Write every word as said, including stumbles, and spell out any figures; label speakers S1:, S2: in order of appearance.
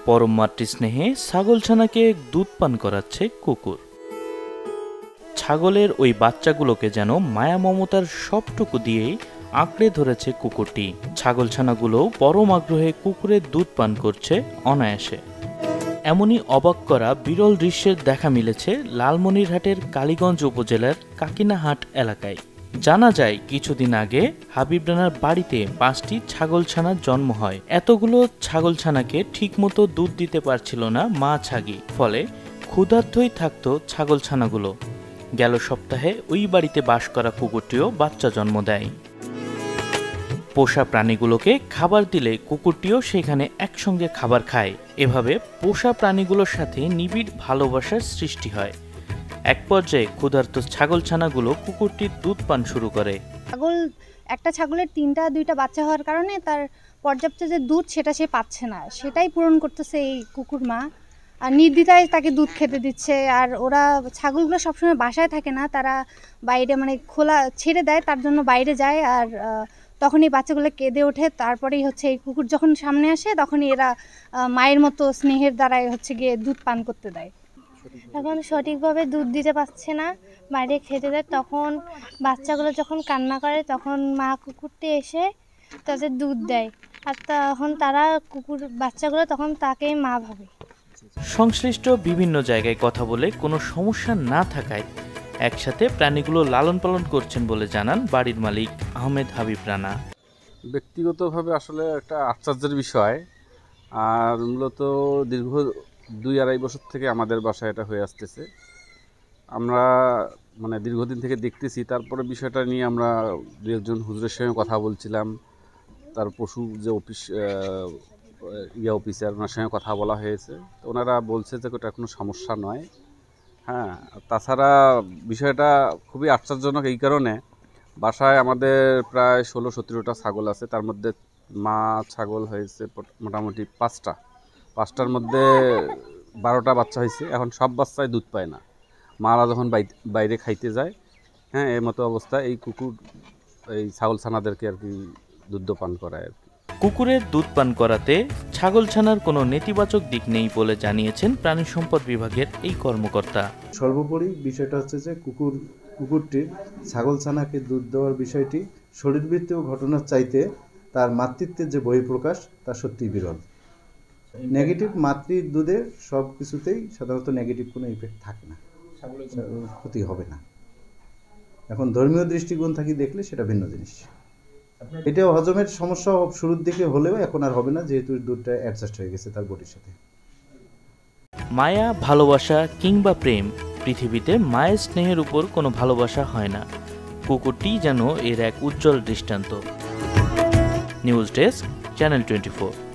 S1: পরম মাতৃস্নেহে ছাগলছানাকে দুধ পান করাচ্ছে কুকুর। ছাগলের ওই বাচ্চাগুলোকে যেন মায়া মমতার সবটুকু দিয়েই আঁকড়ে ধরেছে কুকুরটি। ছাগলছানাগুলো পরম আগ্রহে কুকুরের দুধ পান করছে অনায়াসে। এমনই অবাক করা বিরল দৃশ্যের দেখা মিলেছে লালমনিরহাটের কালীগঞ্জ উপজেলার কাকিনাহাট এলাকায়। জানা যায় কিছুদিন আগে হাবিব রানার বাড়িতে পাঁচটি ছাগলছানার জন্ম হয়। এতগুলো ছাগলছানাকে ঠিকমতো দুধ দিতে পারছিল না মা ছাগি, ফলে ক্ষুধার্তই থাকতো ছাগলছানাগুলো। গেল সপ্তাহে ওই বাড়িতে বাস করা কুকুরটিও বাচ্চা জন্ম দেয়। পোষা প্রাণীগুলোকে খাবার দিলে কুকুরটিও সেখানে একসঙ্গে খাবার খায়। এভাবে পোষা প্রাণীগুলোর সাথে নিবিড় ভালোবাসার সৃষ্টি হয়। এক পর্যায়ে ক্ষুধার্ত ছাগলছানাগুলো কুকুরটির দুধ পান শুরু করে।
S2: ছাগল একটা ছাগলের তিনটা দুইটা বাচ্চা হওয়ার কারণে তার পর্যাপ্ত যে দুধ সেটা সে পাচ্ছে না, সেটাই পূরণ করতেছে এই কুকুর মা। আর নির্দ্বিধায় তাকে দুধ খেতে দিচ্ছে। আর ওরা ছাগলগুলো সবসময় বাসায় থাকে না, তারা বাইরে মানে খোলা ছেড়ে দেয়, তার জন্য বাইরে যায়। আর তখন এই বাচ্চাগুলো কেঁদে ওঠে। তারপরেই হচ্ছে এই কুকুর যখন সামনে আসে তখনই এরা মায়ের মতো স্নেহের দ্বারাই হচ্ছে গিয়ে দুধ পান করতে দেয়।
S3: এখন সঠিকভাবে দুধ দিতে পারছে না, বাইরে খেতে দেয়। তখন বাচ্চাগুলো যখন কান্না করে তখন মা কুকুরটি এসে তাদের দুধ দেয়। আর তখন তারা কুকুর বাচ্চাগুলো তখন তাকেই মা ভাবে।
S1: সংশ্লিষ্ট বিভিন্ন জায়গায় কথা বলে কোনো সমস্যা না থাকায় একসাথে প্রাণীগুলো লালন পালন করছেন বলে জানান বাড়ির মালিক আহমেদ হাবিব রানা।
S4: ব্যক্তিগতভাবে আসলে একটা আশ্চর্যের বিষয়। আর মূলত দীর্ঘ দুই আড়াই বছর থেকে আমাদের বাসায় এটা হয়ে আসতেছে। আমরা মানে দীর্ঘদিন থেকে দেখতেছি। তারপরে বিষয়টা নিয়ে আমরা দু একজন হুজুরের সঙ্গে কথা বলছিলাম। তার পশু যে অফিস ইয়া অফিসার, ওনার সঙ্গে কথা বলা হয়েছে। তো ওনারা বলছে যে ওটা কোনো সমস্যা নয়। হ্যাঁ, তাছাড়া বিষয়টা খুবই আশ্চর্যজনক এই কারণে, বাসায় আমাদের প্রায় ষোলো সতেরোটা ছাগল আছে। তার মধ্যে মা ছাগল হয়েছে মোটামুটি পাঁচটা পাঁচটার মধ্যে বারোটা বাচ্চা হয়েছে। এখন সব বাচ্চায় দুধ পায় না, মারা যখন বাইরে খাইতে যায়। হ্যাঁ, এর মতো অবস্থা এই কুকুর এই ছাগল ছানাদেরকে আর কি দুধ পান করায় আর কি।
S1: কুকুরের দুধ পান করাতে ছাগলছানার কোনো নেতিবাচক দিক নেই বলে জানিয়েছেন প্রাণী সম্পদ বিভাগের এই কর্মকর্তা।
S5: সর্বোপরি বিষয়টা হচ্ছে যে কুকুর কুকুরটির ছাগলছানাকে দুধ দেওয়ার বিষয়টি শরীরবৃত্তীয় ঘটনার চাইতে তার মাতৃত্বের যে বহিঃপ্রকাশ তা সত্যিই বিরল। নেগেটিভ মাতৃ দুধে সব কিছুতেই সাধারণত নেগেটিভ কোনো ইফেক্ট থাকে না, ক্ষতি হবে না। এখন ধর্মীয় দৃষ্টিকোণ থাকি দেখলে সেটা ভিন্ন জিনিস। এটাও হজমের সমস্যা শুরুর দিকে হলেও এখন আর হবে না, যেহেতু দুধটা অ্যাডজাস্ট হয়ে গেছে তার বডির সাথে।
S1: মায়া, ভালোবাসা কিংবা প্রেম, পৃথিবীতে মায়ের স্নেহের উপর কোনো ভালোবাসা হয় না। কুকুরটি যেন এর এক উজ্জ্বল দৃষ্টান্ত। News desk, channel twenty four.